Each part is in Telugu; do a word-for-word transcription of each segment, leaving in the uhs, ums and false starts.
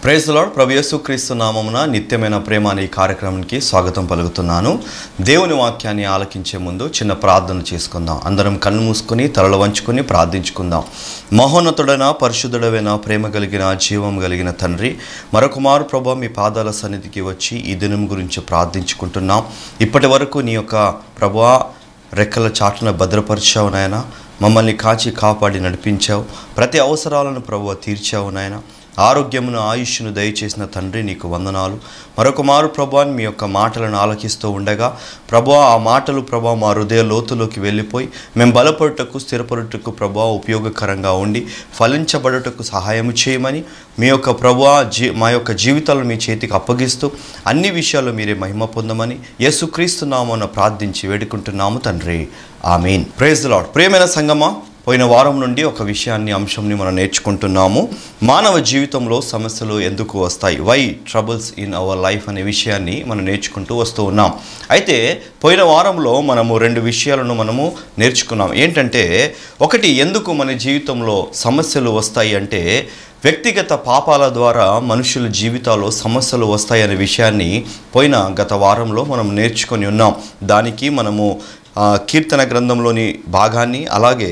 Praise the lord. ప్రభు యేసుక్రీస్తు నామమున నిత్యమైన ప్రేమ అనే ఈ కార్యక్రమానికి స్వాగతం పలుకుతున్నాను. దేవుని వాక్యాన్ని ఆలకించే ముందు చిన్న ప్రార్థన చేసుకుందాం. అందరం కళ్ళు మూసుకొని తలలు వంచుకొని ప్రార్థించుకుందాం. మహోన్నతుడైన పరిశుద్ధుడైన ప్రేమ కలిగిన జీవం కలిగిన తండ్రి, మరొక మారు ప్రభు మీ పాదాల సన్నిధికి వచ్చి ఈ దినం గురించి ప్రార్థించుకుంటున్నాం. ఇప్పటి వరకు నీ యొక్క ప్రభువా రెక్కల చాటున భద్రపరిచావు నాయన. మమ్మల్ని కాచి కాపాడి నడిపించావు. ప్రతి అవసరాలను ప్రభువా తీర్చావు నాయన. ఆరోగ్యమును ఆయుష్ను దయచేసిన తండ్రి నీకు వందనాలు. మరొక మారు ప్రభువా మీ యొక్క మాటలను ఆలకిస్తూ ఉండగా ప్రభువా ఆ మాటలు ప్రభువా మా హృదయ లోతులోకి వెళ్ళిపోయి మేము బలపడుటకు స్థిరపడుటకు ప్రభువా ఉపయోగకరంగా ఉండి ఫలించబడుటకు సహాయం చేయమని మీ యొక్క ప్రభువా జీ మా యొక్క జీవితాలను మీ చేతికి అప్పగిస్తూ అన్ని విషయాల్లో మీరే మహిమ పొందమని యేసుక్రీస్తు నామమున ప్రార్థించి వేడుకుంటున్నాము తండ్రి. ఆమేన్. Praise the Lord. ప్రియమైన సంగమా, పోయిన వారం నుండి ఒక విషయాన్ని అంశంని మనం నేర్చుకుంటున్నాము. మానవ జీవితంలో సమస్యలు ఎందుకు వస్తాయి, why troubles in our life అనే విషయాన్ని మనం నేర్చుకుంటూ వస్తూ ఉన్నాం. అయితే పోయిన వారంలో మనము రెండు విషయాలను మనము నేర్చుకున్నాం. ఏంటంటే, ఒకటి, ఎందుకు మన జీవితంలో సమస్యలు వస్తాయి అంటే వ్యక్తిగత పాపాల ద్వారా మనుషుల జీవితాల్లో సమస్యలు వస్తాయనే విషయాన్ని పోయిన గత వారంలో మనం నేర్చుకొని ఉన్నాం. దానికి మనము కీర్తన గ్రంథంలోని భాగాన్ని అలాగే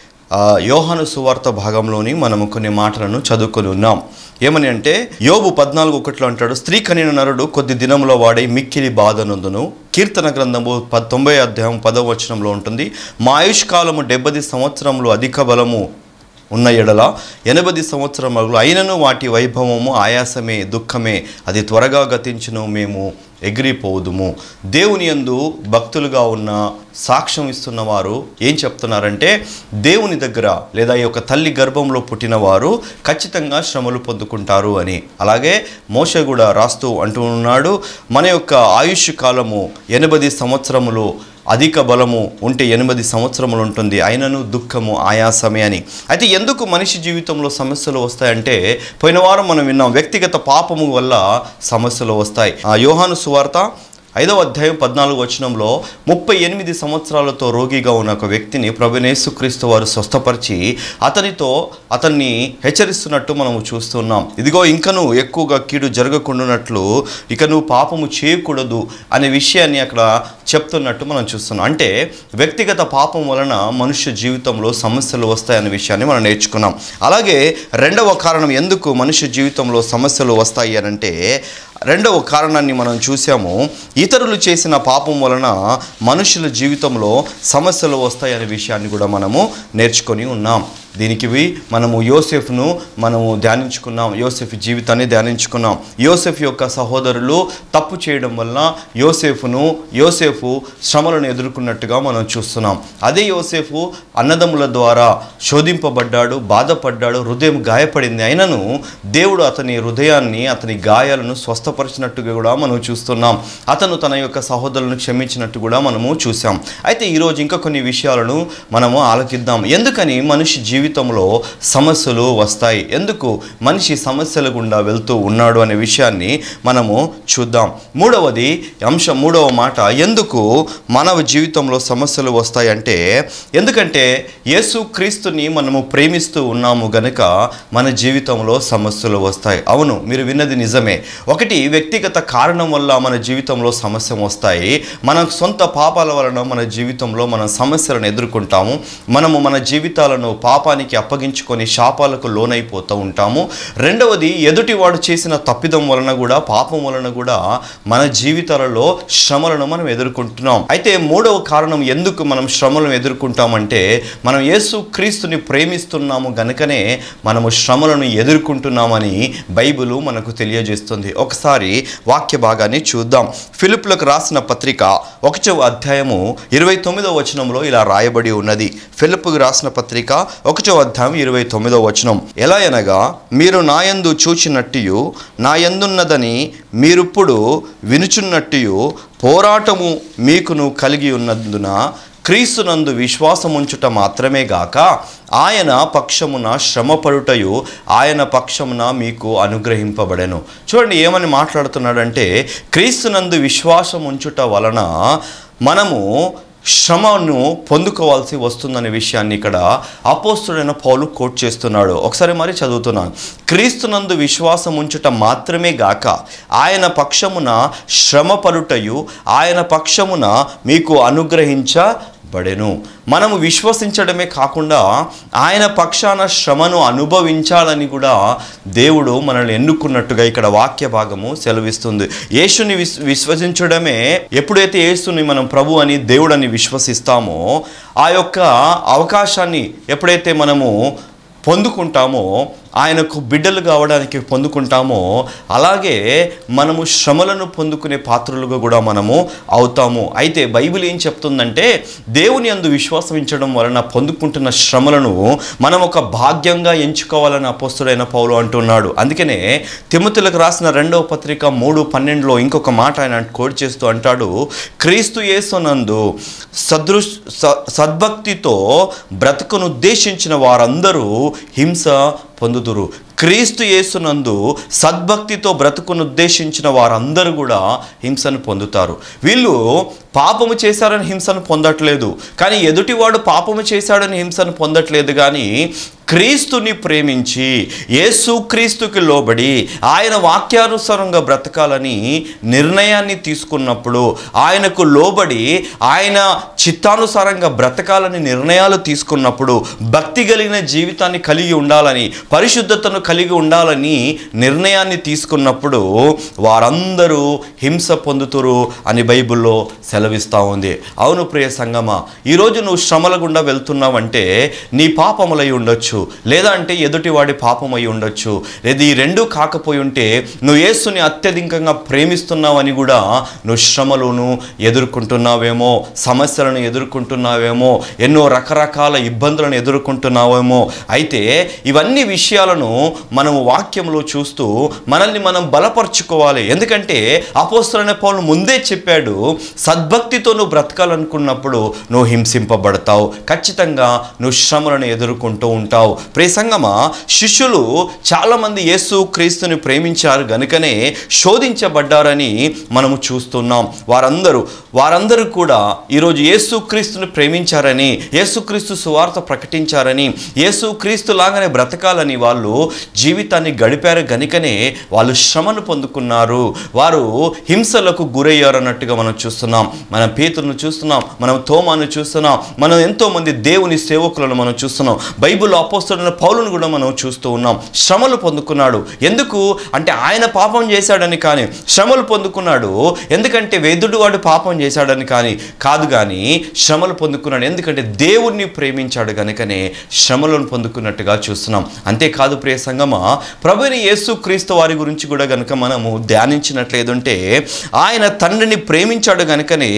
యోహాను సువార్త భాగంలోని మనము కొన్ని మాటలను చదువుకొని ఉన్నాం. ఏమని అంటే, యోబు పద్నాలుగు ఒకటిలో అంటాడు, స్త్రీ కనిన నరుడు కొద్ది దినంలో వాడే మిక్కిలి బాధనందును. కీర్తన గ్రంథము తొంభై అధ్యాయం పదవ వచనంలో ఉంటుంది, మా ఆయుష్కాలము డెబ్బది సంవత్సరములు అధిక బలము ఉన్న ఎడల ఎనభై సంవత్సరములు అయినను వాటి వైభవము ఆయాసమే దుఃఖమే, అది త్వరగా గతించును, మేము ఎగిరిపోదుము. దేవుని యందు భక్తులుగా ఉన్న సాక్ష్యం ఇస్తున్న వారు ఏం చెప్తున్నారంటే, దేవుని దగ్గర లేదా ఈ యొక్క తల్లి గర్భంలో పుట్టిన వారు ఖచ్చితంగా శ్రమలు పొందుకుంటారు అని. అలాగే మోషే కూడా రాస్తూ అంటూ ఉన్నాడు, మన యొక్క ఆయుష్ కాలము ఎనభై సంవత్సరములు అధిక బలము ఉంటే ఎనిమిది సంవత్సరములు ఉంటుంది, అయినను దుఃఖము ఆయాసమే అని. అయితే ఎందుకు మనిషి జీవితంలో సమస్యలు వస్తాయంటే, పోయిన వారం మనం విన్నాం, వ్యక్తిగత పాపము వల్ల సమస్యలు వస్తాయి. ఆ యోహాను సువార్త ఐదవ అధ్యాయం పద్నాలుగు వచనంలో ముప్పై ఎనిమిది సంవత్సరాలతో రోగిగా ఉన్న ఒక వ్యక్తిని ప్రభువైన యేసుక్రీస్తు వారు స్వస్థపరిచి అతనితో అతన్ని హెచ్చరిస్తున్నట్టు మనము చూస్తున్నాం. ఇదిగో ఇంకను ఎక్కువగా కీడు జరగకుండానట్లు ఇక నువ్వు పాపము చేయకూడదు అనే విషయాన్ని అక్కడ చెప్తున్నట్టు మనం చూస్తున్నాం. అంటే వ్యక్తిగత పాపం వలన మనుష్య జీవితంలో సమస్యలు వస్తాయనే విషయాన్ని మనం నేర్చుకున్నాం. అలాగే రెండవ కారణం ఎందుకు మనుష్య జీవితంలో సమస్యలు వస్తాయి అని అంటే, రెండవ కారణాన్ని మనం చూసాము, ఇతరులు చేసిన పాపం వలన మనుషుల జీవితంలో సమస్యలు వస్తాయనే విషయాన్ని కూడా మనము నేర్చుకొని ఉన్నాం. దీనికి మనము యోసేఫ్ను మనము ధ్యానించుకున్నాం, యోసేఫ్ జీవితాన్ని ధ్యానించుకున్నాం. యోసేఫ్ యొక్క సహోదరులు తప్పు చేయడం వల్ల యోసేఫును యోసేఫు శ్రమలను ఎదుర్కొన్నట్టుగా మనం చూస్తున్నాం. అదే యోసేఫు అన్నదమ్ముల ద్వారా శోధింపబడ్డాడు, బాధపడ్డాడు, హృదయం గాయపడింది. అయినను దేవుడు అతని హృదయాన్ని అతని గాయాలను స్వస్థపరిచినట్టుగా కూడా మనం చూస్తున్నాం. అతను తన యొక్క సహోదరులను క్షమించినట్టు కూడా మనము చూసాం. అయితే ఈరోజు ఇంకా కొన్ని విషయాలను మనము ఆలకిద్దాం. ఎందుకని మనిషి జీవితం జీవితంలో సమస్యలు వస్తాయి, ఎందుకు మనిషి సమస్యల గుండా వెళ్తూ ఉన్నాడు అనే విషయాన్ని మనము చూద్దాం. మూడవది అంశం, మూడవ మాట, ఎందుకు మానవ జీవితంలో సమస్యలు వస్తాయి అంటే, ఎందుకంటే యేసు క్రీస్తుని మనము ప్రేమిస్తూ ఉన్నాము గనుక మన జీవితంలో సమస్యలు వస్తాయి. అవును, మీరు విన్నది నిజమే. ఒకటి, వ్యక్తిగత కారణం వల్ల మన జీవితంలో సమస్య వస్తాయి. మన సొంత పాపాల వలన మన జీవితంలో మనం సమస్యలను ఎదుర్కొంటాము. మనము మన జీవితాలను పాప అప్పగించుకొని శాపాలకు లోనైపోతూ ఉంటాము. రెండవది, ఎదుటివాడు చేసిన తప్పిదం వలన కూడా పాపం వలన కూడా మన జీవితాలలో శ్రమలను మనం ఎదుర్కొంటున్నాం. అయితే మూడవ కారణం ఎందుకు మనం శ్రమలను ఎదుర్కొంటామంటే, మనం యేసు క్రీస్తుని ప్రేమిస్తున్నాము గనుకనే మనము శ్రమలను ఎదుర్కొంటున్నామని బైబిలు మనకు తెలియజేస్తుంది. ఒకసారి వాక్య భాగాన్ని చూద్దాం. ఫిలిప్పులకు రాసిన పత్రిక ఒకటవ అధ్యాయము ఇరవై తొమ్మిదవ వచనంలో ఇలా రాయబడి ఉన్నది. ఫిలిప్పుకు రాసిన పత్రిక ఒకటవ అధ్యాయం ఇరవై తొమ్మిదవ వచనం, ఎలా అనగా మీరు నాయందు చూచినట్టు నాయందున్నదని మీరిప్పుడు వినుచున్నట్టు పోరాటము మీకును కలిగి ఉన్నందున క్రీస్తునందు విశ్వాసముంచుట మాత్రమే గాక ఆయన పక్షమున శ్రమపడుటయు ఆయన పక్షమున మీకు అనుగ్రహింపబడెను. చూడండి ఏమని మాట్లాడుతున్నాడంటే, క్రీస్తునందు విశ్వాసం ఉంచుట వలన మనము శ్రమను పొందుకోవాల్సి వస్తుందనే విషయాన్ని ఇక్కడ అపోస్తుడైన పౌలు కోట్ చేస్తున్నాడు. ఒకసారి మరి చదువుతున్నాను. క్రీస్తునందు విశ్వాసం ఉంచుట మాత్రమే గాక ఆయన పక్షమున శ్రమ పలుటయు ఆయన పక్షమున మీకు అనుగ్రహించబడెను. మనము విశ్వసించడమే కాకుండా ఆయన పక్షాన శ్రమను అనుభవించాలని కూడా దేవుడు మనల్ని ఎన్నుకున్నట్టుగా ఇక్కడ వాక్య భాగము సెలవిస్తుంది. యేసుని విశ్ విశ్వసించడమే, ఎప్పుడైతే యేసుని మనం ప్రభు అని దేవుడని విశ్వసిస్తామో ఆ యొక్క అవకాశాన్ని ఎప్పుడైతే మనము పొందుకుంటామో, ఆయనకు బిడ్డలు కావడానికి పొందుకుంటామో, అలాగే మనము శ్రమలను పొందుకునే పాత్రలుగా కూడా మనము అవుతాము. అయితే బైబిల్ ఏం చెప్తుందంటే దేవుని యందు విశ్వాసించడం వలన పొందుకుంటున్న శ్రమలను మనం ఒక భాగ్యంగా ఎంచుకోవాలని అపోస్తుడైన పౌలు అంటున్నాడు. అందుకనే తిమోతిలకు రాసిన రెండవ పత్రిక మూడు పన్నెండులో ఇంకొక మాట ఆయన కోట్ చేస్తూ అంటాడు, క్రీస్తు యేసునందు సదృ సద్భక్తితో బ్రతుకును ఉద్దేశించిన వారందరూ హింస పొందుదురు. క్రీస్తు యేసునందు సద్భక్తితో బ్రతుకును ఉద్దేశించిన వారందరూ కూడా హింసను పొందుతారు. వీళ్ళు పాపము చేశారని హింసను పొందట్లేదు, కానీ ఎదుటివాడు పాపము చేశాడని హింసను పొందట్లేదు. కానీ క్రీస్తుని ప్రేమించి యేసు క్రీస్తుకి లోబడి ఆయన వాక్యానుసారంగా బ్రతకాలని నిర్ణయాన్ని తీసుకున్నప్పుడు, ఆయనకు లోబడి ఆయన చిత్తానుసారంగా బ్రతకాలని నిర్ణయాలు తీసుకున్నప్పుడు, భక్తి కలిగిన జీవితాన్ని కలిగి ఉండాలని, పరిశుద్ధతను కలిగి ఉండాలని నిర్ణయాన్ని తీసుకున్నప్పుడు వారందరూ హింస పొందుతురు అని బైబిల్లో సెలవిస్తూ ఉంది. అవును ప్రియ సంగమా, ఈరోజు నువ్వు శ్రమల గుండా వెళ్తున్నావంటే నీ పాపములై ఉండొచ్చు, లేదా అంటే ఎదుటివాడి పాపమై ఉండొచ్చు, లేదా ఈ రెండూ కాకపోయి ఉంటే నువ్వు యేసుని అత్యధికంగా ప్రేమిస్తున్నావని కూడా నువ్వు శ్రమలను ఎదుర్కొంటున్నావేమో, సమస్యలను ఎదుర్కొంటున్నావేమో, ఎన్నో రకరకాల ఇబ్బందులను ఎదుర్కొంటున్నావేమో. అయితే ఇవన్నీ విషయాలను మనము వాక్యంలో చూస్తూ మనల్ని మనం బలపరుచుకోవాలి. ఎందుకంటే అపోస్తలుడైన పౌలు ముందే చెప్పాడు, సద్భక్తితో నువ్వు బ్రతకాలనుకున్నప్పుడు నువ్వు హింసింపబడతావు, ఖచ్చితంగా నువ్వు శ్రమలను ఎదుర్కొంటూ ఉంటావు. ప్రియ సంగమా, శిష్యులు చాలామంది యేసు క్రీస్తుని ప్రేమించారు గనుకనే శోధించబడ్డారని మనము చూస్తున్నాం. వారందరూ వారందరూ కూడా ఈరోజు యేసు క్రీస్తుని ప్రేమించారని, యేసుక్రీస్తు సువార్త ప్రకటించారని, యేసు క్రీస్తు లాగానే బ్రతకాలని వాళ్ళు జీవితాన్ని గడిపారు గనుకనే వాళ్ళు శ్రమను పొందుకున్నారు, వారు హింసలకు గురయ్యారు అన్నట్టుగా మనం చూస్తున్నాం. మనం పేతురును చూస్తున్నాం, మనం తోమాను చూస్తున్నాం, మనం ఎంతోమంది దేవుని సేవకులను మనం చూస్తున్నాం. బైబిల్లో అపోస్తలుడైన పౌలును కూడా మనం చూస్తూ ఉన్నాం. శ్రమలు పొందుకున్నాడు. ఎందుకు అంటే ఆయన పాపం చేశాడని కానీ శ్రమలు పొందుకున్నాడు. ఎందుకంటే వేదుడు వాడు పాపం చేశాడని కానీ కాదు, కానీ శ్రమలు పొందుకున్నాడు. ఎందుకంటే దేవుణ్ణి ప్రేమించాడు కనుకనే శ్రమలను పొందుకున్నట్టుగా చూస్తున్నాం. అంతేకాదు ప్రియ సంగమా, ప్రభుని యేసు క్రీస్తు వారి గురించి కూడా కనుక మనము ధ్యానించినట్లేదంటే ఆయన తండ్రిని ప్రేమించాడు కనుకనే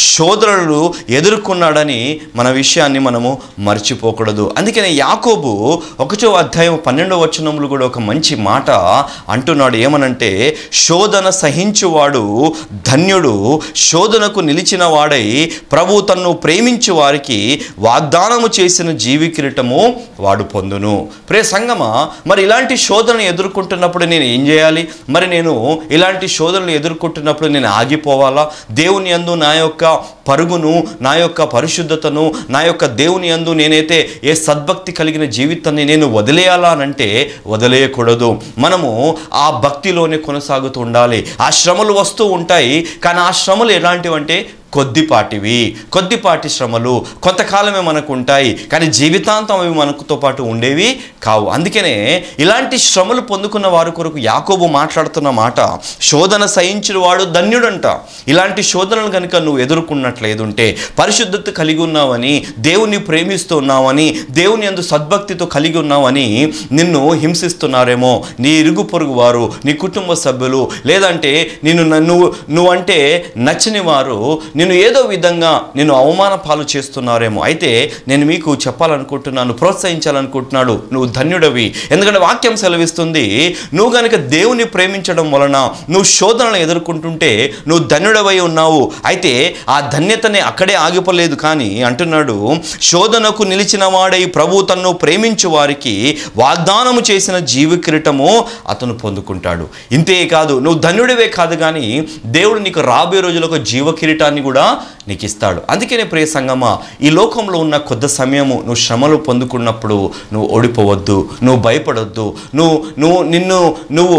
శోధనలు ఎదుర్కొన్నాడని మన విషయాన్ని మనము మర్చిపోకూడదు. అందుకనే యాకోబు ఒకటో అధ్యాయం పన్నెండవ వచనంలో కూడా ఒక మంచి మాట అంటున్నాడు. ఏమనంటే, శోధన సహించువాడు ధన్యుడు, శోధనకు నిలిచిన వాడై ప్రభు తన్ను ప్రేమించు వారికి వాగ్దానము చేసిన జీవి కిరీటము వాడు పొందును. ప్రియ సంగమా, మరి ఇలాంటి శోధనను ఎదుర్కొంటున్నప్పుడు నేను ఏం చేయాలి? మరి నేను ఇలాంటి శోధనలు ఎదుర్కొంటున్నప్పుడు నేను ఆగిపోవాలా? దేవుని యందు నా యొక్క పరుగును, నా యొక్క పరిశుద్ధతను, నా యొక్క దేవుని యందు నేనైతే ఏ సద్భక్తి కలిగిన జీవితాన్ని నేను వదిలేయాలా అనంటే వదిలేయకూడదు. మనము ఆ భక్తిలోనే కొనసాగుతూ ఉండాలి. ఆ శ్రమలు వస్తూ ఉంటాయి, కానీ ఆ శ్రమలు ఎలాంటివంటే కొద్దిపాటివి, కొద్దిపాటి శ్రమలు కొంతకాలమే మనకు ఉంటాయి, కానీ జీవితాంతం అవి మనకుతో పాటు ఉండేవి కావు. అందుకనే ఇలాంటి శ్రమలు పొందుకున్న వారి కొరకు యాకోబు మాట్లాడుతున్న మాట, శోధన సహించిన వాడు ధన్యుడంట. ఇలాంటి శోధనలు కనుక నువ్వు ఎదుర్కొన్నట్లేదుంటే, పరిశుద్ధత కలిగి ఉన్నావని, దేవుని ప్రేమిస్తూ ఉన్నావని, దేవుని యందు సద్భక్తితో కలిగి ఉన్నావని నిన్ను హింసిస్తున్నారేమో నీ ఇరుగు పొరుగు వారు, నీ కుటుంబ సభ్యులు, లేదంటే నిన్ను నువ్వు నువ్వంటే నచ్చని వారు నిన్ను ఏదో విధంగా నిన్ను అవమాన పాలు చేస్తున్నారేమో. అయితే నేను మీకు చెప్పాలనుకుంటున్నాను, ప్రోత్సహించాలనుకుంటున్నాడు, నువ్వు ధన్యుడవి. ఎందుకంటే వాక్యం సెలవిస్తుంది, నువ్వు కనుక దేవుని ప్రేమించడం వలన నువ్వు శోధనలు ఎదుర్కొంటుంటే నువ్వు ధన్యుడవై ఉన్నావు. అయితే ఆ ధన్యతనే అక్కడే ఆగిపోలేదు, కానీ అంటున్నాడు, శోధనకు నిలిచిన వాడై ప్రభు తన్ను ప్రేమించు వారికి వాగ్దానము చేసిన జీవ కిరీటము అతను పొందుకుంటాడు. ఇంతే కాదు, నువ్వు ధన్యుడివే కాదు, కానీ దేవుడు నీకు రాబోయే రోజుల్లో ఒక జీవ కిరీటాన్ని కూడా నీకు ఇస్తాడు. అందుకనే ప్రియ సంగమా, ఈ లోకంలో ఉన్న కొద్ది సమయము నువ్వు శ్రమలు పొందుకున్నప్పుడు నువ్వు ఓడిపోవద్దు, నువ్వు భయపడొద్దు, నువ్వు నువ్వు నిన్ను నువ్వు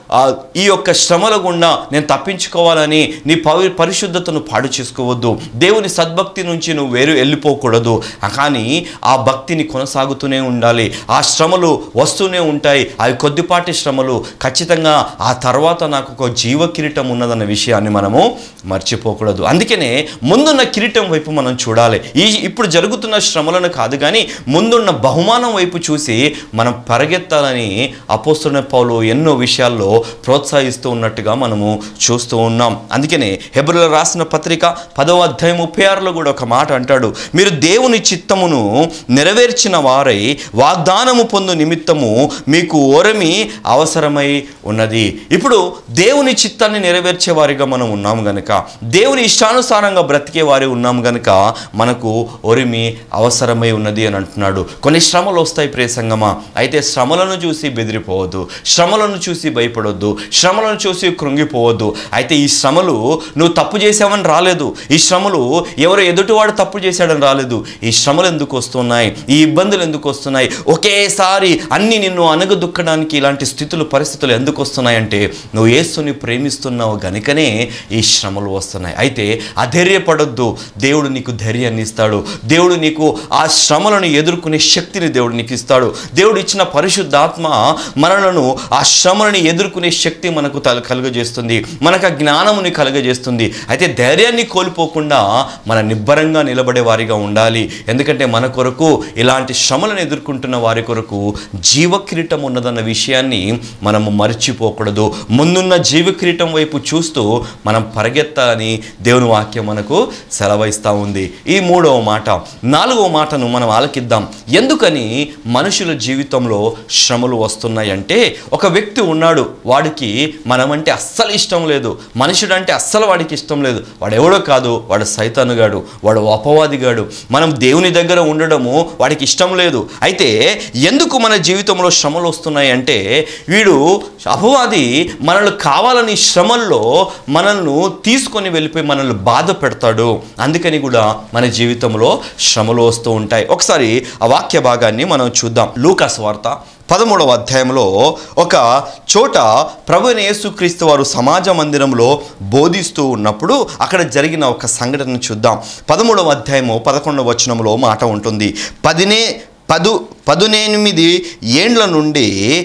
ఈ యొక్క శ్రమల గుండా నేను తప్పించుకోవాలని నీ పవి పరిశుద్ధతను పాడు చేసుకోవద్దు. దేవుని సద్భక్తి నుంచి నువ్వు వేరు వెళ్ళిపోకూడదు. కానీ ఆ భక్తిని కొనసాగుతూనే ఉండాలి. ఆ శ్రమలు వస్తూనే ఉంటాయి. అవి కొద్దిపాటి శ్రమలు. ఖచ్చితంగా ఆ తర్వాత నాకు ఒక జీవ కిరీటం ఉన్నదన్న విషయాన్ని మనము మర్చిపోకూడదు. అందుకనే ముందున్న కిరీటం వైపు మనం చూడాలి. ఈ ఇప్పుడు జరుగుతున్న శ్రమలను కాదు, కానీ ముందున్న బహుమానం వైపు చూసి మనం పరిగెత్తాలని అపోస్తలుడైన పౌలు ఎన్నో విషయాల్లో ప్రోత్సహిస్తూ ఉన్నట్టుగా మనము చూస్తూ ఉన్నాం. అందుకనే హెబ్రీయులకు రాసిన పత్రిక పదవ అధ్యాయం ముప్పై ఆరులో కూడా ఒక మాట అంటాడు, మీరు దేవుని చిత్తమును నెరవేర్చిన వారై వాగ్దానము పొందు నిమిత్తము మీకు ఓరమి అవసరమై ఉన్నది. ఇప్పుడు దేవుని చిత్తాన్ని నెరవేర్చే వారిగా మనం ఉన్నాము గనుక, దేవుని ఇష్టానుసారంగా బ్రతికే వారి ఉన్నాము గనుక మనకు ఓరిమి అవసరమై ఉన్నది అని అంటున్నాడు. కొన్ని శ్రమలు వస్తాయి ప్రియ సంగమా. అయితే శ్రమలను చూసి బెదిరిపోవద్దు, శ్రమలను చూసి భయపడవద్దు, శ్రమలను చూసి కృంగిపోవద్దు. అయితే ఈ శ్రమలు నువ్వు తప్పు చేసావని రాలేదు, ఈ శ్రమలు ఎవరో ఎదుటివాడు తప్పు చేశాడని రాలేదు. ఈ శ్రమలు ఎందుకు వస్తున్నాయి, ఈ ఇబ్బందులు ఎందుకు వస్తున్నాయి, ఒకేసారి అన్ని నిన్ను అనగదొక్కడానికి ఇలాంటి స్థితులు పరిస్థితులు ఎందుకు వస్తున్నాయంటే నువ్వు యేసుని ప్రేమిస్తున్నావు గనుకనే ఈ శ్రమలు వస్తున్నాయి. అయితే అధైర్యపడొద్దు, దేవుడు నీకు ధైర్యాన్ని ఇస్తాడు. దేవుడు నీకు ఆ శ్రమలను ఎదుర్కొనే శక్తిని దేవుడు నీకు ఇస్తాడు. దేవుడు ఇచ్చిన పరిశుద్ధాత్మ మనలను ఆ శ్రమలను ఎదుర్కొనే శక్తి మనకు కలుగజేస్తుంది, మనకు ఆ జ్ఞానముని కలుగజేస్తుంది. అయితే ధైర్యాన్ని కోల్పోకుండా మన నిబ్బరంగా నిలబడే వారిగా ఉండాలి. ఎందుకంటే మన కొరకు ఇలాంటి శ్రమలను ఎదుర్కొంటున్న వారి కొరకు జీవ కిరీటం ఉన్నదన్న విషయాన్ని మనము మర్చిపోకూడదు. ముందున్న జీవ కిరీటం వైపు చూస్తూ మనం పరిగెత్తాలని దేవుని వాక్యం మనకు సెలవిస్తూ ఉంది. ఈ మూడవ మాట. నాలుగవ మాటను మనం ఆలకిద్దాం. ఎందుకని మనుషుల జీవితంలో శ్రమలు వస్తున్నాయంటే, ఒక వ్యక్తి ఉన్నాడు, వాడికి మనమంటే అస్సలు ఇష్టం లేదు, మనుషుడు అంటే అస్సలు వాడికి ఇష్టం లేదు. వాడు ఎవడో కాదు, వాడు సైతానుగాడు, వాడు అపవాదిగాడు. మనం దేవుని దగ్గర ఉండడము వాడికి ఇష్టం లేదు. అయితే ఎందుకు మన జీవితంలో శ్రమలు వస్తున్నాయి అంటే, వీడు అపవాది మనల్ని కావాలని శ్రమల్లో మనల్ని తీసుకొని వెళ్ళిపోయి మనల్ని బాధ పెడతాడు. అందుకని కూడా మన జీవితంలో శ్రమలు వస్తూ ఉంటాయి. ఒకసారి ఆ వాక్య భాగాన్ని మనం చూద్దాం. లూకా సువార్త పదమూడవ అధ్యాయంలో ఒక చోట ప్రభువైన యేసుక్రీస్తు వారు సమాజ మందిరంలో బోధిస్తూ ఉన్నప్పుడు అక్కడ జరిగిన ఒక సంఘటన చూద్దాం. పదమూడవ అధ్యాయము పదకొండవ వచనంలో మాట ఉంటుంది. పదినే పదు పదునెనిమిది ఏండ్ల నుండి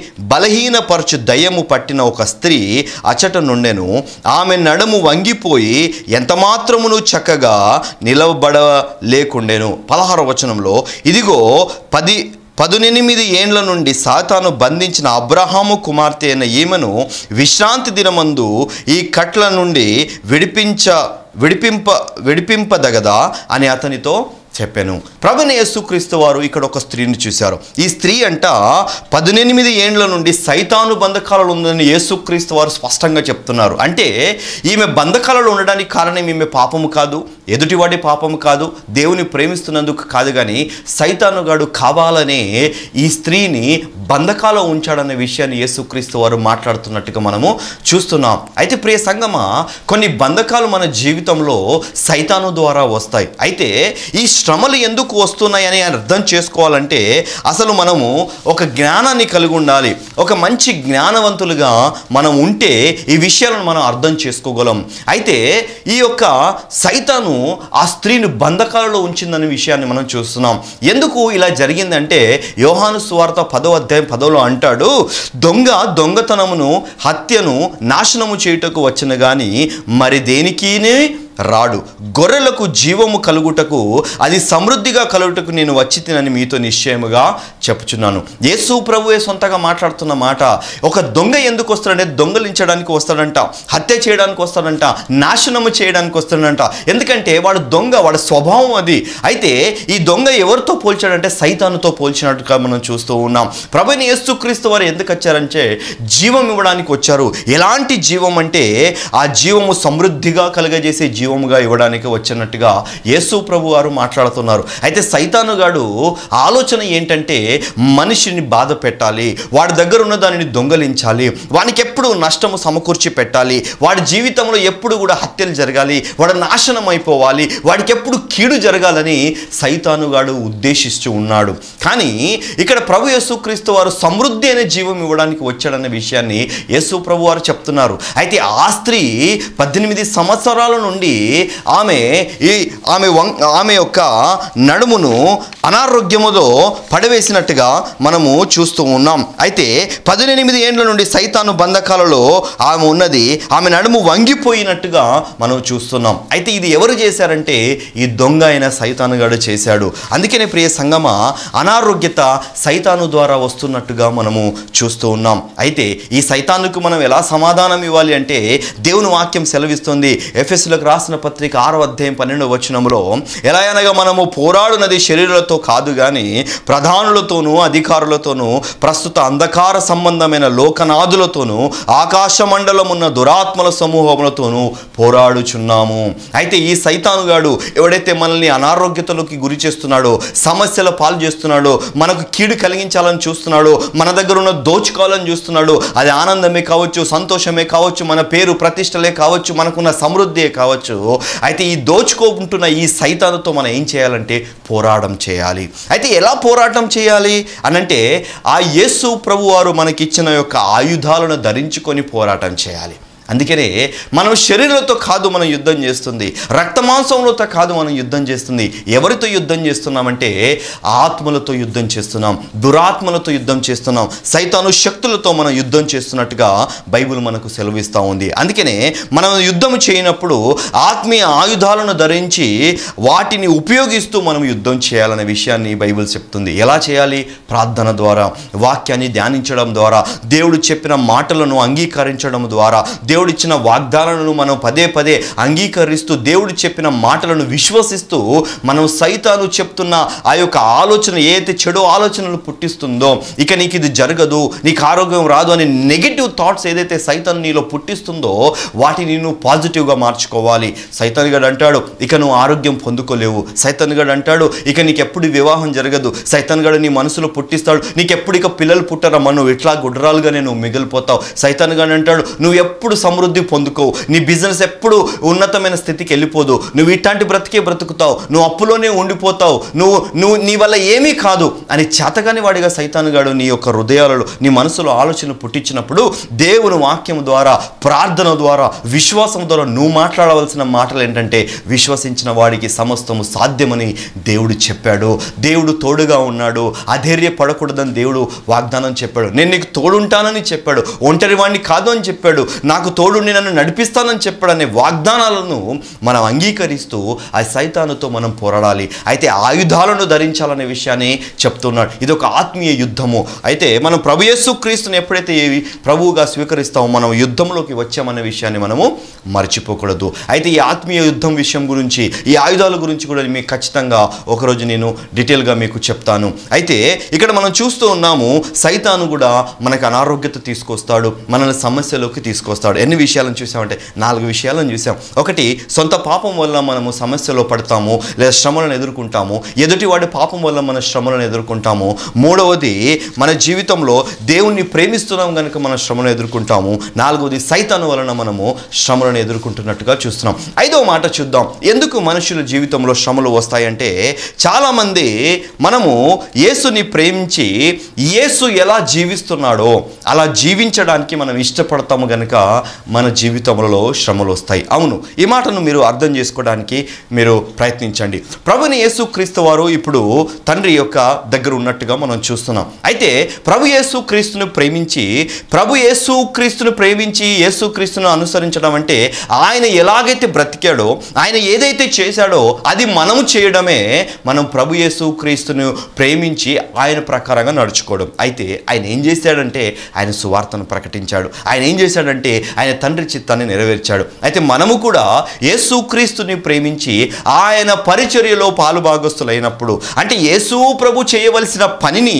బలహీనపరచు దయ్యము పట్టిన ఒక స్త్రీ అచట నుండెను. ఆమె నడుము వంగిపోయి ఎంతమాత్రమును చక్కగా నిలబడలేకుండెను. పదహార వచనంలో, ఇదిగో పది పదునెనిమిది ఏండ్ల నుండి సాతాను బంధించిన అబ్రహాము కుమార్తె అయిన ఈమెను విశ్రాంతి దినమందు ఈ కట్ల నుండి విడిపించ విడిపింప విడిపింపదగదా అని అతనితో చెప్పాను. ప్రభువైన యేసుక్రీస్తు వారు ఇక్కడ ఒక స్త్రీని చూశారు. ఈ స్త్రీ అంట పద్దెనిమిది ఏండ్ల నుండి సైతాను బంధకాలలో ఉందని యేసుక్రీస్తు వారు స్పష్టంగా చెప్తున్నారు. అంటే ఈమె బంధకాలలో ఉండడానికి కారణం ఈమె పాపము కాదు, ఎదుటివాడి పాపము కాదు, దేవుని ప్రేమిస్తున్నందుకు కాదు, కానీ సైతానుగాడు కావాలనే ఈ స్త్రీని బంధకాలో ఉంచాడనే విషయాన్ని యేసుక్రీస్తు వారు మాట్లాడుతున్నట్టుగా మనము చూస్తున్నాం. అయితే ప్రియ సంగమా, కొన్ని బంధకాలు మన జీవితంలో సైతాను ద్వారా వస్తాయి. అయితే ఈ శ్రమలు ఎందుకు వస్తున్నాయని అర్థం చేసుకోవాలంటే అసలు మనము ఒక జ్ఞానాన్ని కలిగి ఉండాలి. ఒక మంచి జ్ఞానవంతులుగా మనం ఉంటే ఈ విషయాలను మనం అర్థం చేసుకోగలం. అయితే ఈ యొక్క సైతాను ఆ స్త్రీని బంధకాలలో ఉంచిందనే విషయాన్ని మనం చూస్తున్నాం. ఎందుకు ఇలా జరిగిందంటే యోహాను సువార్త పదో అధ్యాయం పదోలో అంటాడు, దొంగ దొంగతనమును హత్యను నాశనము చేయుటకు వచ్చిన గాని మరి దేనికినే రాడు, గొర్రెలకు జీవము కలుగుటకు అది సమృద్ధిగా కలుగుటకు నేను వచ్చి తినని మీతో నిశ్చయముగా చెప్పుచున్నాను. యేసు ప్రభువే సొంతగా మాట్లాడుతున్న మాట. ఒక దొంగ ఎందుకు వస్తాడంటే దొంగలించడానికి వస్తాడంట, హత్య చేయడానికి వస్తాడంట, నాశనము చేయడానికి వస్తాడంట. ఎందుకంటే వాడు దొంగ, వాడి స్వభావం అది. అయితే ఈ దొంగ ఎవరితో పోల్చాడంటే సైతానుతో పోల్చినట్టుగా మనం చూస్తూ ఉన్నాం. ప్రభువైన యేసుక్రీస్తు వారు ఎందుకు వచ్చారంటే జీవం ఇవ్వడానికి వచ్చారు. ఎలాంటి జీవం అంటే ఆ జీవము సమృద్ధిగా కలుగజేసే జీవం జీవముగా ఇవ్వడానికి వచ్చినట్టుగా యేసు ప్రభు వారు మాట్లాడుతున్నారు. అయితే సైతానుగాడు ఆలోచన ఏంటంటే మనిషిని బాధ పెట్టాలి, వాడి దగ్గర ఉన్న దానిని దొంగలించాలి, వానికి ఎప్పుడు నష్టము సమకూర్చి పెట్టాలి, వాడి జీవితంలో ఎప్పుడు కూడా హత్యలు జరగాలి, వాడు నాశనం అయిపోవాలి, వాడికి ఎప్పుడు కీడు జరగాలని సైతానుగాడు ఉద్దేశిస్తూ ఉన్నాడు. కానీ ఇక్కడ ప్రభు యేసుక్రీస్తు వారు సమృద్ధి అనే జీవం ఇవ్వడానికి వచ్చాడన్న విషయాన్ని యేసు ప్రభు వారు చెప్తున్నారు. అయితే ఆ స్త్రీ పద్దెనిమిది సంవత్సరాల నుండి ఆమె ఈ ఆమె ఆమె యొక్క నడుమును అనారోగ్యముతో పడవేసినట్టుగా మనము చూస్తూ ఉన్నాం. అయితే పద్దెనిమిది ఏండ్ల నుండి సైతాను బంధకాలలో ఆమె ఉన్నది, ఆమె నడుము వంగిపోయినట్టుగా మనం చూస్తున్నాం. అయితే ఇది ఎవరు చేశారంటే ఈ దొంగ అయిన సైతానుగాడు చేశాడు. అందుకనే ప్రియ సంగమ, అనారోగ్యత సైతాను ద్వారా వస్తున్నట్టుగా మనము చూస్తూ ఉన్నాం. అయితే ఈ సైతానుకు మనం ఎలా సమాధానం ఇవ్వాలి అంటే దేవుని వాక్యం సెలవిస్తుంది. ఎఫెసులకు రాసిన పత్రిక ఆరో అధ్యాయం పన్నెండవ వచనంలో, ఎలా అనగా మనము పోరాడునది శరీరులతో కాదు గాని ప్రధానులతోనూ అధికారులతోనూ ప్రస్తుత అంధకార సంబంధమైన లోకనాథులతోనూ ఆకాశ మండలమున్న దురాత్మల సమూహములతోనూ పోరాడుచున్నాము. అయితే ఈ సైతానుగాడు ఎవడైతే మనల్ని అనారోగ్యతలోకి గురి చేస్తున్నాడో, సమస్యల పాలు చేస్తున్నాడో, మనకు కీడు కలిగించాలని చూస్తున్నాడో, మన దగ్గర ఉన్న దోచుకోవాలని చూస్తున్నాడు, అది ఆనందమే కావచ్చు, సంతోషమే కావచ్చు, మన పేరు ప్రతిష్టలే కావచ్చు, మనకున్న సమృద్ధియే కావచ్చు. అయితే ఈ దోచుకోకుంటున్న ఈ సైతానుతో మనం ఏం చేయాలంటే పోరాటం చేయాలి. అయితే ఎలా పోరాటం చేయాలి అనంటే ఆ యేసు ప్రభు వారు మనకిచ్చిన యొక్క ఆయుధాలను ధరించుకొని పోరాటం చేయాలి. అందుకనే మనం శరీరంతో కాదు మనం యుద్ధం చేస్తుంది, రక్తమాంసంలోతో కాదు మనం యుద్ధం చేస్తుంది. ఎవరితో యుద్ధం చేస్తున్నామంటే ఆత్మలతో యుద్ధం చేస్తున్నాం, దురాత్మలతో యుద్ధం చేస్తున్నాం, సైతాను శక్తులతో మనం యుద్ధం చేస్తున్నట్టుగా బైబిల్ మనకు సెలవిస్తూ ఉంది. అందుకనే మనం యుద్ధం చేయనప్పుడు ఆత్మీయ ఆయుధాలను ధరించి వాటిని ఉపయోగిస్తూ మనం యుద్ధం చేయాలనే విషయాన్ని బైబిల్ చెప్తుంది. ఎలా చేయాలి? ప్రార్థన ద్వారా, వాక్యాన్ని ధ్యానించడం ద్వారా, దేవుడు చెప్పిన మాటలను అంగీకరించడం ద్వారా, దేవుడు ఇచ్చిన వాగ్దానాలను మనం పదే పదే అంగీకరిస్తూ, దేవుడు చెప్పిన మాటలను విశ్వసిస్తూ, మనం సైతాను చెప్తున్న ఆ యొక్క ఆలోచన ఏదైతే చెడు ఆలోచనలు పుట్టిస్తుందో, ఇక నీకు ఇది జరగదు, నీకు ఆరోగ్యం రాదు అనే నెగిటివ్ థాట్స్ ఏదైతే సైతాను నీలో పుట్టిస్తుందో వాటిని నువ్వు పాజిటివ్గా మార్చుకోవాలి. సైతాను గడు అంటాడు ఇక నువ్వు ఆరోగ్యం పొందుకోలేవు, సైతాను గడు అంటాడు ఇక నీకు ఎప్పుడు వివాహం జరగదు, సైతాను గడు నీ మనసులో పుట్టిస్తాడు నీకు ఎప్పుడు ఇక పిల్లలు పుట్టరమ్మా, నువ్వు ఇట్లా గుడ్రాలుగానే నువ్వు మిగిలిపోతావు. సైతాను గడు అంటాడు నువ్వు ఎప్పుడు సమృద్ధి పొందుకోవు, నీ బిజినెస్ ఎప్పుడు ఉన్నతమైన స్థితికి వెళ్ళిపోదు, నువ్వు ఇట్లాంటి బ్రతికే బ్రతుకుతావు, నువ్వు అప్పులోనే ఉండిపోతావు, నువ్వు నువ్వు నీ వల్ల ఏమీ కాదు అని చేతగాని వాడిగా సైతానుగాడు నీ యొక్క హృదయాలలో, నీ మనసులో ఆలోచన పుట్టించినప్పుడు దేవుని వాక్యం ద్వారా, ప్రార్థన ద్వారా, విశ్వాసం ద్వారా నువ్వు మాట్లాడవలసిన మాటలు ఏంటంటే విశ్వసించిన వాడికి సమస్తము సాధ్యమని దేవుడు చెప్పాడు. దేవుడు తోడుగా ఉన్నాడు, అధైర్య పడకూడదని దేవుడు వాగ్దానం చెప్పాడు. నేను నీకు తోడుంటానని చెప్పాడు, ఒంటరి వాడిని కాదు అని చెప్పాడు, నాకు తోడుని నన్ను నడిపిస్తానని చెప్పడనే వాగ్దానాలను మనం అంగీకరిస్తూ ఆ సైతానుతో మనం పోరాడాలి. అయితే ఆయుధాలను ధరించాలనే విషయాన్ని చెప్తున్నాడు. ఇది ఒక ఆత్మీయ యుద్ధము. అయితే మనం ప్రభు యేసుక్రీస్తుని ఎప్పుడైతే ప్రభువుగా స్వీకరిస్తామో మనం యుద్ధంలోకి వచ్చామనే విషయాన్ని మనము మర్చిపోకూడదు. అయితే ఈ ఆత్మీయ యుద్ధం విషయం గురించి, ఈ ఆయుధాల గురించి కూడా మీకు ఖచ్చితంగా ఒకరోజు నేను డీటెయిల్గా మీకు చెప్తాను. అయితే ఇక్కడ మనం చూస్తూ ఉన్నాము సైతాను కూడా మనకు అనారోగ్యత తీసుకొస్తాడు, మనల్ని సమస్యలోకి తీసుకొస్తాడు. ఎన్ని విషయాలను చూసామంటే నాలుగు విషయాలను చూసాం. ఒకటి, సొంత పాపం వల్ల మనము సమస్యలో పడతాము లేదా శ్రమలను ఎదుర్కొంటాము, ఎదుటివాడి పాపం వల్ల మన శ్రమలను ఎదుర్కొంటాము. మూడవది, మన జీవితంలో దేవుణ్ణి ప్రేమిస్తున్నాం కనుక మన శ్రమను ఎదుర్కొంటాము. నాలుగవది, సైతాను వలన మనము శ్రమలను ఎదుర్కొంటున్నట్టుగా చూస్తున్నాం. ఐదవ మాట చూద్దాం, ఎందుకు మనుషుల జీవితంలో శ్రమలు వస్తాయంటే చాలామంది మనము యేసుని ప్రేమించి యేసు ఎలా జీవిస్తున్నాడో అలా జీవించడానికి మనం ఇష్టపడతాము కనుక మన జీవితంలో శ్రమలు వస్తాయి. అవును, ఈ మాటను మీరు అర్థం చేసుకోవడానికి మీరు ప్రయత్నించండి. ప్రభుని యేసుక్రీస్తు వారు ఇప్పుడు తండ్రి యొక్క దగ్గర ఉన్నట్టుగా మనం చూస్తున్నాం. అయితే ప్రభు యేసుక్రీస్తును ప్రేమించి ప్రభు యేసుక్రీస్తును ప్రేమించి యేసుక్రీస్తును అనుసరించడం అంటే ఆయన ఎలాగైతే బ్రతికాడో, ఆయన ఏదైతే చేశాడో అది మనము చేయడమే మనం ప్రభు యేసుక్రీస్తును ప్రేమించి ఆయన ప్రకారంగా నడుచుకోవడం. అయితే ఆయన ఏం చేశాడంటే ఆయన సువార్తను ప్రకటించాడు. ఆయన ఏం చేశాడంటే ఆయన ఆయన తండ్రి చిత్తాన్ని నెరవేర్చాడు. అయితే మనము కూడా యేసుక్రీస్తుని ప్రేమించి ఆయన పరిచర్యలో పాలుభాగస్తులైనప్పుడు, అంటే యేసు ప్రభు చేయవలసిన పనిని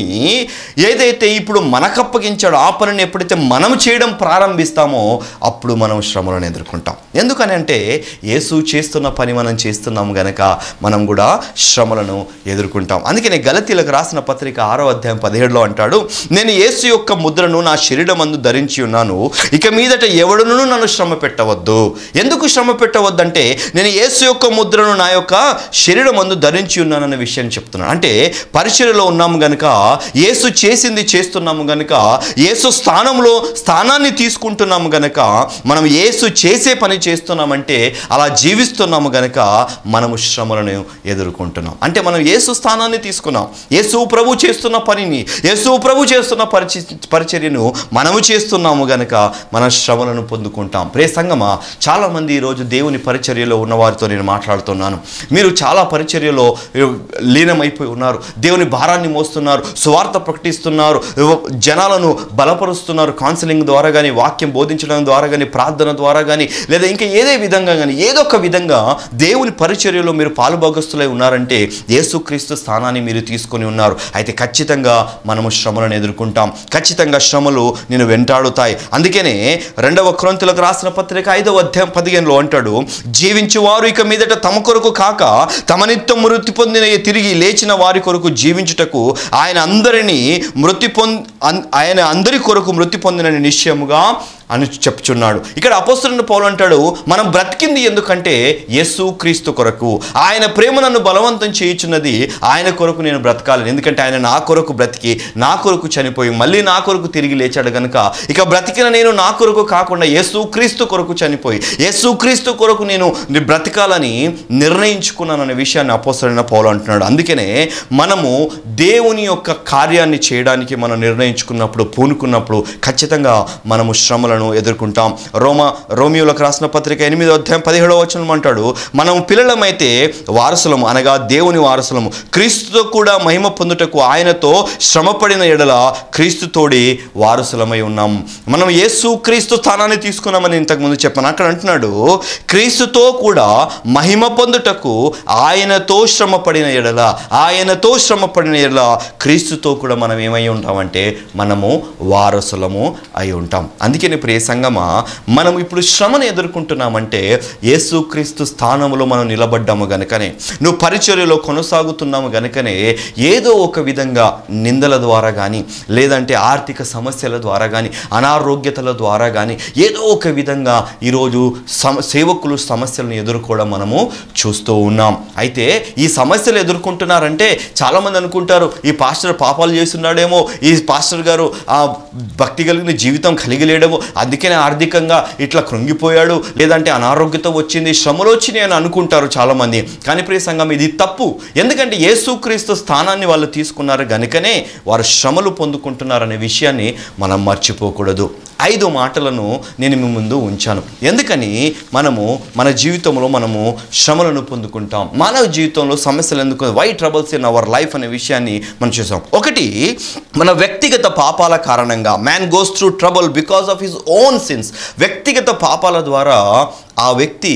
ఏదైతే ఇప్పుడు మనకు అప్పగించాడో ఆ పనిని ఎప్పుడైతే మనం చేయడం ప్రారంభిస్తామో అప్పుడు మనం శ్రమలను ఎదుర్కొంటాం. ఎందుకని అంటే యేసు చేస్తున్న పని మనం చేస్తున్నాం గనక మనం కూడా శ్రమలను ఎదుర్కొంటాం. అందుకనే గలతీలకు రాసిన పత్రిక ఆరో అధ్యాయం పదిహేడులో అంటాడు, నేను యేసు యొక్క ముద్రను నా శరీరమందు ధరించి ఉన్నాను, ఇక మీదట ఎవడును నన్ను శ్రమ పెట్టవద్దు. ఎందుకు శ్రమ పెట్టవద్దంటే నేను యేసు యొక్క ముద్రను నా యొక్క శరీరమందు ధరించి ఉన్నానన్న విషయాన్ని చెప్తున్నాను. అంటే పరిచర్యలో ఉన్నాము గనుక, యేసు చేసింది చేస్తున్నాము గనుక, యేసు స్థానంలో స్థానాన్ని తీసుకుంటున్నాము గనక, మనం యేసు చేసే పని చేస్తున్నామంటే అలా జీవిస్తున్నాము గనక మనము శ్రమలను ఎదుర్కొంటున్నాం. అంటే మనం యేసు స్థానాన్ని తీసుకున్నాం, యేసు ప్రభు చేస్తున్న పనిని, యేసు ప్రభు చేస్తున్న పరిచ పరిచర్యను మనము చేస్తున్నాము గనక మన శ్రమలను పొందుకుంటాం. ప్రియ సంగమా, చాలామంది ఈరోజు దేవుని పరిచర్యలో ఉన్నవారితో నేను మాట్లాడుతున్నాను. మీరు చాలా పరిచర్యలో లీనమైపోయి ఉన్నారు, దేవుని భారాన్ని మోస్తున్నారు, సువార్త ప్రకటిస్తున్నారు, జనాలను బలపరుస్తున్నారు, కౌన్సిలింగ్ ద్వారా కానీ, వాక్యం బోధించడం ద్వారా కానీ, ప్రార్థన ద్వారా కానీ, లేదా ఇంకా ఏదే విధంగా కానీ ఏదో ఒక విధంగా దేవుని పరిచర్యలో మీరు పాలుభాగస్తులై ఉన్నారంటే యేసుక్రీస్తు స్థానాన్ని మీరు తీసుకొని ఉన్నారు. అయితే ఖచ్చితంగా మనము శ్రమలను ఎదుర్కొంటాం, ఖచ్చితంగా శ్రమలు నేను వెంటాడుతాయి. అందుకనే రెండవ కొరింథీయులకు రాసిన పత్రిక ఐదవ అధ్యాయం పదిహేనులో అంటాడు, జీవించువారు ఇక మీదట తమ కొరకు కాక తమ నిత్యం మృతి పొందిన తిరిగి లేచిన వారి కొరకు జీవించుటకు ఆయన అందరినీ మృతి పొంది ఆయన అందరి కొరకు మృతి పొందిన నిశ్చయముగా అని చెప్తున్నాడు. ఇక్కడ అపోస్తలుడైన పౌలు అంటాడు, మనం బ్రతికింది ఎందుకంటే యేసుక్రీస్తు కొరకు, ఆయన ప్రేమ నన్ను బలవంతం చేయుచున్నది, ఆయన కొరకు నేను బ్రతకాలి. ఎందుకంటే ఆయన నా కొరకు బ్రతికి నా కొరకు చనిపోయి మళ్ళీ నా కొరకు తిరిగి లేచాడు కనుక ఇక బ్రతికిన నేను నా కొరకు కాకుండా యేసుక్రీస్తు కొరకు చనిపోయి యేసుక్రీస్తు కొరకు నేను బ్రతకాలని నిర్ణయించుకున్నాననే విషయాన్ని అపోస్తలుడైన పౌలు అంటున్నాడు. అందుకనే మనము దేవుని యొక్క కార్యాన్ని చేయడానికి మనం నిర్ణయించుకున్నప్పుడు, పూనుకున్నప్పుడు ఖచ్చితంగా మనము శ్రమలను ఎదుర్కొంటాం. రోమ రోమియోలకు రాసిన పత్రిక ఎనిమిదో అధ్యాయం పదిహేడవ వచనం అంటాడు, మనం పిల్లలమైతే వారసులము అనగా దేవుని వారసులము, క్రీస్తుతో కూడా మహిమ పొందుటకు ఆయనతో శ్రమపడిన ఎడల క్రీస్తుతోడి వారసులమై ఉన్నాం. మనం యేసు క్రీస్తు స్థానాన్ని తీసుకున్నామని ఇంతకుముందు చెప్పాను. అక్కడ అంటున్నాడు, క్రీస్తుతో కూడా మహిమ పొందుటకు ఆయనతో శ్రమపడిన ఎడల, ఆయనతో శ్రమపడిన ఎడల క్రీస్తుతో కూడా మనం ఏమై ఉంటామంటే మనము వారసులము అయి ఉంటాం. అందుకని ప్రియ సంగమా, మనం ఇప్పుడు శ్రమను ఎదుర్కొంటున్నామంటే యేసుక్రీస్తు స్థానంలో మనం నిలబడ్డాము గనుకనే, నువ్వు పరిచర్యలో కొనసాగుతున్నాము గనుకనే ఏదో ఒక విధంగా నిందల ద్వారా కానీ, లేదంటే ఆర్థిక సమస్యల ద్వారా కానీ, అనారోగ్యతల ద్వారా కానీ ఏదో ఒక విధంగా ఈరోజు సమ సేవకులు సమస్యలను ఎదుర్కోవడం మనము చూస్తూ ఉన్నాం. అయితే ఈ సమస్యలు ఎదుర్కొంటున్నారంటే చాలామంది అనుకుంటారు, ఈ పాస్టర్ పాపాలు చేస్తున్నాడేమో, ఈ పాస్టర్ గారు ఆ భక్తి కలిగిన జీవితం కలిగి లేడము, అందుకనే ఆర్థికంగా ఇట్లా కృంగిపోయాడు, లేదంటే అనారోగ్యత వచ్చింది, శ్రమలు వచ్చినాయి అని అనుకుంటారు చాలామంది. కానీ ప్రియ సంఘం, ఇది తప్పు. ఎందుకంటే యేసుక్రీస్తు స్థానాన్ని వాళ్ళు తీసుకున్నారు గనుకనే వారు శ్రమలు పొందుకుంటున్నారనే విషయాన్ని మనం మర్చిపోకూడదు. ఐదు మాటలను నేను మీ ముందు ఉంచాను. ఎందుకని మనము మన జీవితంలో మనము శ్రమలను పొందుకుంటాం, మానవ జీవితంలో సమస్యలు ఎందుకు, why troubles in our life అనే విషయాన్ని మనం చూసాం. ఒకటి, మన వ్యక్తిగత పాపాల కారణంగా, man goes through trouble because of his own sins. వ్యక్తిగత పాపాల ద్వారా ఆ వ్యక్తి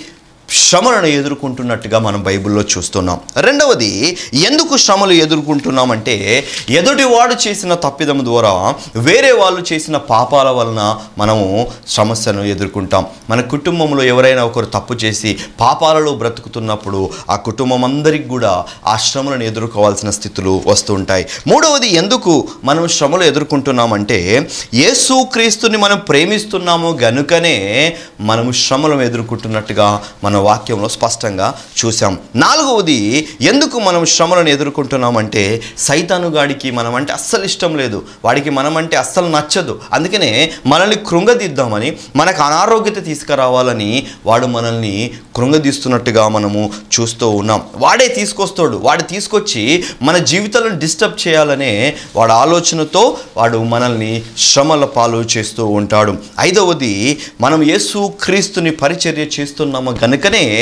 శ్రమలను ఎదుర్కొంటున్నట్టుగా మనం బైబిల్లో చూస్తున్నాం. రెండవది, ఎందుకు శ్రమలు ఎదుర్కొంటున్నామంటే ఎదుటివాడు చేసిన తప్పిదం ద్వారా, వేరే వాళ్ళు చేసిన పాపాల వలన మనము సమస్యను ఎదుర్కొంటాం. మన కుటుంబంలో ఎవరైనా ఒకరు తప్పు చేసి పాపాలలో బ్రతుకుతున్నప్పుడు ఆ కుటుంబం అందరికి కూడా ఆ శ్రమలను ఎదుర్కోవాల్సిన స్థితులు వస్తూ ఉంటాయి. మూడవది, ఎందుకు మనం శ్రమలు ఎదుర్కొంటున్నామంటే యేసుక్రీస్తుని మనం ప్రేమిస్తున్నాము గనుకనే మనము శ్రమలను ఎదుర్కొంటున్నట్టుగా మన వాక్యంలో స్పష్టంగా చూసాం. నాలుగవది, ఎందుకు మనం శ్రమలను ఎదుర్కొంటున్నామంటే సైతాను గాడికి మనం అంటే అస్సలు ఇష్టం లేదు, వాడికి మనం అంటే అస్సలు నచ్చదు. అందుకనే మనల్ని కృంగదీద్దామని, మనకు అనారోగ్యత తీసుకురావాలని వాడు మనల్ని కృంగదీస్తున్నట్టుగా మనము చూస్తూ ఉన్నాం. వాడే తీసుకొస్తాడు, వాడు తీసుకొచ్చి మన జీవితాలను డిస్టర్బ్ చేయాలనే వాడు ఆలోచనతో వాడు మనల్ని శ్రమల పాలు చేస్తూ ఉంటాడు. ఐదవది, మనం యేసు క్రీస్తుని పరిచర్య చేస్తున్నాము కనుకనే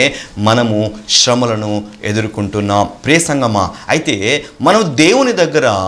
మనము శ్రమలను ఎదుర్కొంటున్నాం. ప్రియ సంగమా, అయితే మనం దేవుని దగ్గర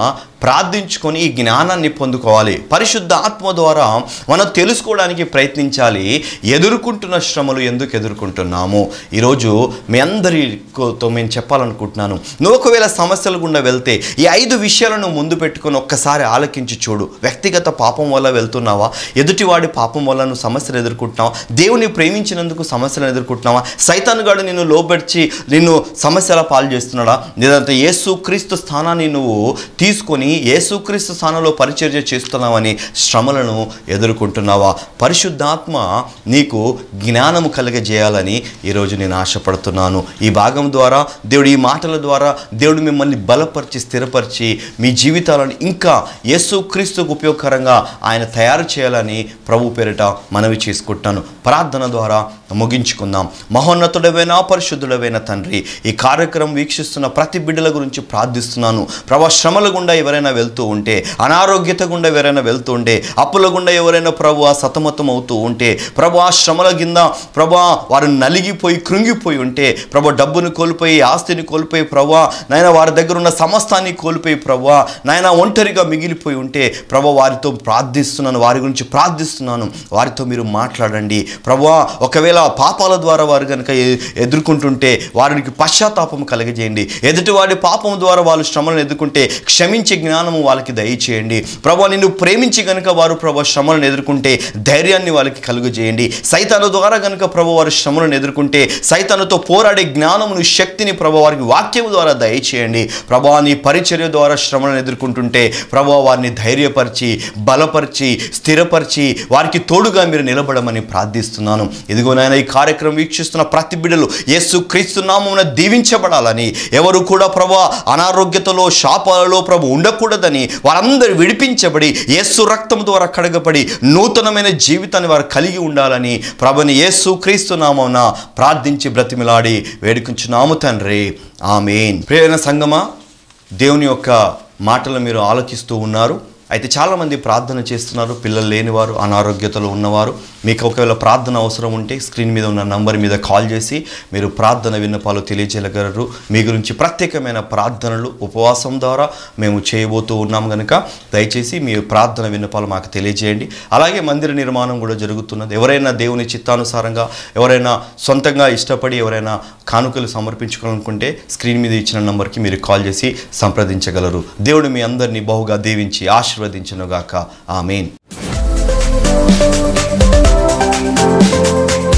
ప్రార్థించుకొని ఈ జ్ఞానాన్ని పొందుకోవాలి. పరిశుద్ధ ఆత్మ ద్వారా మనం తెలుసుకోవడానికి ప్రయత్నించాలి. ఎదుర్కొంటున్న శ్రమలు ఎందుకు ఎదుర్కొంటున్నాము? ఈరోజు మీ అందరితో మేము చెప్పాలనుకుంటున్నాను, నువ్వు ఒకవేళ సమస్యల గుండా వెళ్తే ఈ ఐదు విషయాలను ముందు పెట్టుకొని ఒక్కసారి ఆలకించి చూడు. వ్యక్తిగత పాపం వల్ల వెళ్తున్నావా? ఎదుటివాడి పాపం వల్ల నువ్వు సమస్యలు ఎదుర్కొంటున్నావా? దేవుని ప్రేమించినందుకు సమస్యలను ఎదుర్కొంటున్నావా? సైతానుగాడు నిన్ను లోబెడిచి నిన్ను సమస్యల పాలు చేస్తున్నాడా? లేదంటే యేసుక్రీస్తు స్థానాన్ని నువ్వు తీసుకొని యేసుక్రీస్తు స్థానంలో పరిచర్య చేస్తున్నావని శ్రమలను ఎదుర్కొంటున్నావా? పరిశుద్ధాత్మ నీకు జ్ఞానము కలిగజేయాలని ఈరోజు నేను ఆశపడుతున్నాను. ఈ భాగం ద్వారా దేవుడు, ఈ మాటల ద్వారా దేవుడు మిమ్మల్ని బలపరిచి స్థిరపరిచి మీ జీవితాలను ఇంకా యేసుక్రీస్తుకు ఉపయోగకరంగా ఆయన తయారు చేయాలని ప్రభు పేరిట మనవి చేసుకుంటాను. ప్రార్థన ద్వారా ముగించుకుందాం. మహోన్నతుడవైన పరిశుద్ధుడవైన తండ్రి, ఈ కార్యక్రమం వీక్షిస్తున్న ప్రతి బిడ్డల గురించి ప్రార్థిస్తున్నాను. ప్రభా, శ్రమల గుండా ఎవరైనా వెళ్తూ ఉంటే, అనారోగ్యత గుండా ఎవరైనా వెళ్తూ ఉంటే, అప్పుల గుండా ఎవరైనా ప్రభు సతమతం అవుతూ ఉంటే, ప్రభు ఆ శ్రమల కింద ప్రభా వారు నలిగిపోయి కృంగిపోయి ఉంటే, ప్రభు డబ్బును కోల్పోయి ఆస్తిని కోల్పోయి ప్రభా నాయన వారి దగ్గర ఉన్న సమస్తాన్ని కోల్పోయి ప్రభా నాయన ఒంటరిగా మిగిలిపోయి ఉంటే, ప్రభు వారితో ప్రార్థిస్తున్నాను, వారి గురించి ప్రార్థిస్తున్నాను. వారితో మీరు మాట్లాడండి ప్రభా. ఒకవేళ పాపాల ద్వారా వారు కనుక ఎదుర్కొంటుంటే వారికి పశ్చాత్తాపం కలిగజేయండి. ఎదుటివాడి పాపం ద్వారా వాళ్ళు శ్రమలను ఎదుర్కొంటే క్షమించే జ్ఞానము వాళ్ళకి దయచేయండి ప్రభా. నిన్ను ప్రేమించి కనుక వారు ప్రభా శ్రమలను ఎదుర్కొంటే ధైర్యాన్ని వాళ్ళకి కలుగజేయండి. సైతాను ద్వారా కనుక ప్రభు వారు శ్రమలను ఎదుర్కొంటే సైతానుతో పోరాడే జ్ఞానమును, శక్తిని ప్రభు వారికి వాక్యం ద్వారా దయచేయండి ప్రభా. నీ పరిచర్య ద్వారా శ్రమలను ఎదుర్కొంటుంటే ప్రభు వారిని ధైర్యపరిచి బలపరిచి స్థిరపరిచి వారికి తోడుగా మీరు నిలబడమని ప్రార్థిస్తున్నాను. ఇదిగో నాయన, ఈ కార్యక్రమం వీక్షిస్తున్న ప్రతి బిడ్డలు యేసుక్రీస్తు నామమున దీవించబడాలని, ఎవరు కూడా ప్రభు అనారోగ్యతలో శాపాలలో ప్రభు ఉండకూడదని, వారందరూ విడిపించబడి యేసు రక్తం ద్వారా కడగబడి నూతనమైన జీవితాన్ని వారు కలిగి ఉండాలని ప్రభుని యేసుక్రీస్తు నామమున ప్రార్థించి బ్రతిమిలాడి వేడుకుంటున్నాము తండ్రి. ఆమేన్. ప్రియమైన సంగమా, దేవుని యొక్క మాటలు మీరు ఆలకిస్తూ ఉన్నారు. అయితే చాలామంది ప్రార్థన చేస్తున్నారు, పిల్లలు లేనివారు, అనారోగ్యతలో ఉన్నవారు. మీకు ఒకవేళ ప్రార్థన అవసరం ఉంటే స్క్రీన్ మీద ఉన్న నంబర్ మీద కాల్ చేసి మీరు ప్రార్థన విన్నపాలు తెలియజేయగలరు. మీ గురించి ప్రత్యేకమైన ప్రార్థనలు ఉపవాసం ద్వారా మేము చేయబోతూ ఉన్నాం కనుక దయచేసి మీ ప్రార్థన విన్నపాలు మాకు తెలియజేయండి. అలాగే మందిర నిర్మాణం కూడా జరుగుతున్నది. ఎవరైనా దేవుని చిత్తానుసారంగా, ఎవరైనా సొంతంగా ఇష్టపడి ఎవరైనా కానుకలు సమర్పించుకోవాలనుకుంటే స్క్రీన్ మీద ఇచ్చిన నంబర్కి మీరు కాల్ చేసి సంప్రదించగలరు. దేవుడు మీ అందరినీ బహుగా దీవించి ఆశీర్వదించునుగాక. ఆమేన్.